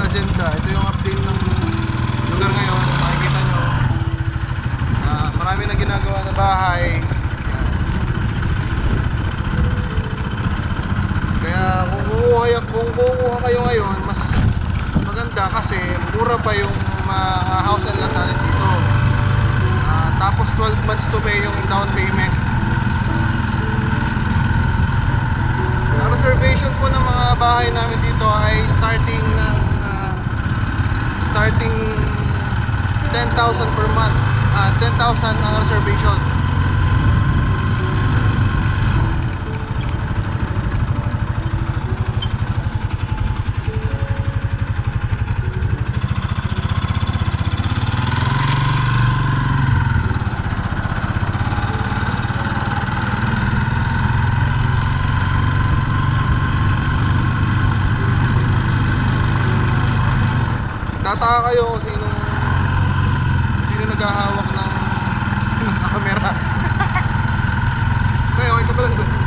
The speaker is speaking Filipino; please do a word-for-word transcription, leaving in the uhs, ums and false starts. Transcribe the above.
Hacienda. Ito yung update ng lugar ngayon. Makikita nyo, uh, marami na ginagawa na bahay. Kaya kung kukuha, kung kukuha kayo ngayon, mas maganda kasi mura pa yung mga house and lot natin dito. Uh, tapos twelve months to pay yung down payment. Ang reservation po ng mga bahay namin dito ay starting ng uh, starting ten thousand per month. uh, ten thousand ang reservation. Tataka kayo kung sino sino naghahawak ng ng camera. Okay, okay ka ba lang doon?